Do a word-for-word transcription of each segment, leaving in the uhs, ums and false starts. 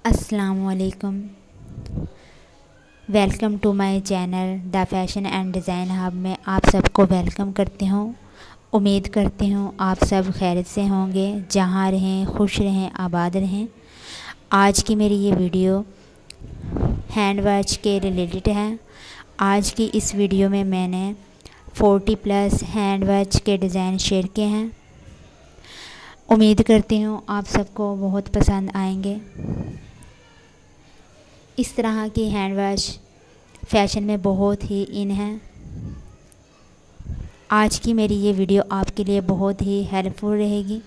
अस्सलामुअलैकुम। Welcome to my channel the fashion and design hub में आप सबको वेलकम करती हूँ। उम्मीद करती हूँ आप सब खैरियत से होंगे, जहाँ रहें खुश रहें आबाद रहें। आज की मेरी ये वीडियो हैंड वॉच के रिलेटेड है। आज की इस वीडियो में मैंने चालीस प्लस हैंड वॉच के डिज़ाइन शेयर किए हैं। उम्मीद करती हूँ आप सबको बहुत पसंद आएंगे। इस तरह की हैंड वॉच फैशन में बहुत ही इन है। आज की मेरी ये वीडियो आपके लिए बहुत ही हेल्पफुल रहेगी।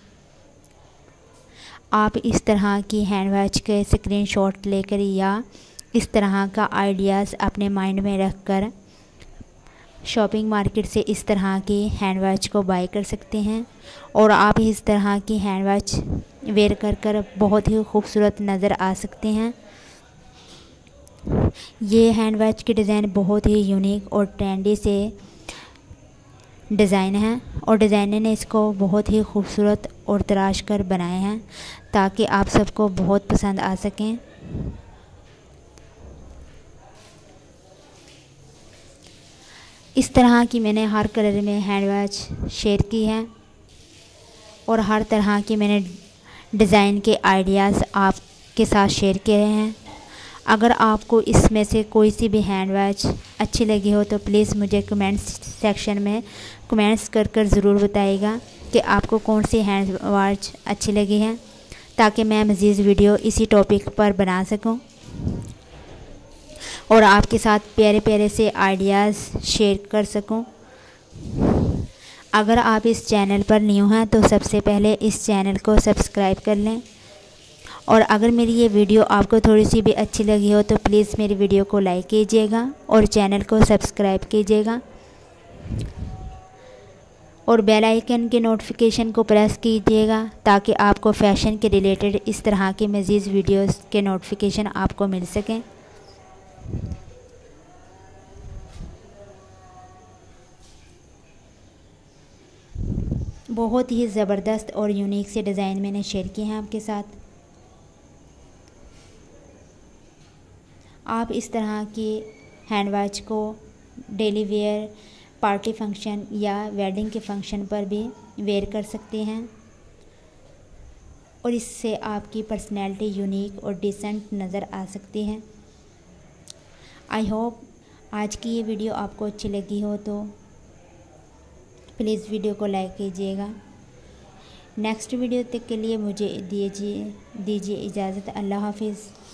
आप इस तरह की हैंड वॉच के स्क्रीनशॉट लेकर या इस तरह का आइडियाज़ अपने माइंड में रखकर शॉपिंग मार्केट से इस तरह की हैंड वॉच को बाय कर सकते हैं और आप इस तरह की हैंड वॉच वेयर कर कर बहुत ही खूबसूरत नज़र आ सकते हैं। ये हैंड वॉच की डिज़ाइन बहुत ही यूनिक और ट्रेंडी से डिज़ाइन है और डिज़ाइनर ने इसको बहुत ही खूबसूरत और तराश कर बनाए हैं ताकि आप सबको बहुत पसंद आ सकें। इस तरह की मैंने हर कलर में हैंड वॉच शेयर की है और हर तरह की मैंने डिज़ाइन के आइडियाज़ आपके साथ शेयर किए हैं। अगर आपको इसमें से कोई सी भी हैंड वॉच अच्छी लगी हो तो प्लीज़ मुझे कमेंट्स सेक्शन में कमेंट्स कर कर ज़रूर बताइएगा कि आपको कौन सी हैंड वॉच अच्छी लगी है, ताकि मैं मज़ीद वीडियो इसी टॉपिक पर बना सकूं और आपके साथ प्यारे प्यारे से आइडियाज़ शेयर कर सकूं। अगर आप इस चैनल पर न्यू हैं तो सबसे पहले इस चैनल को सब्सक्राइब कर लें और अगर मेरी ये वीडियो आपको थोड़ी सी भी अच्छी लगी हो तो प्लीज़ मेरी वीडियो को लाइक कीजिएगा और चैनल को सब्सक्राइब कीजिएगा और बेल आइकन के नोटिफिकेशन को प्रेस कीजिएगा ताकि आपको फ़ैशन के रिलेटेड इस तरह के मज़ीद वीडियोस के नोटिफिकेशन आपको मिल सकें। बहुत ही ज़बरदस्त और यूनिक से डिज़ाइन मैंने शेयर किए हैं आपके साथ। आप इस तरह की हैंड वॉच को डेली वेयर, पार्टी फंक्शन या वेडिंग के फंक्शन पर भी वेयर कर सकते हैं और इससे आपकी पर्सनैलिटी यूनिक और डिसेंट नज़र आ सकती है। आई होप आज की ये वीडियो आपको अच्छी लगी हो तो प्लीज़ वीडियो को लाइक कीजिएगा। नेक्स्ट वीडियो तक के लिए मुझे दीजिए दीजिए इजाज़त। अल्लाह हाफिज़।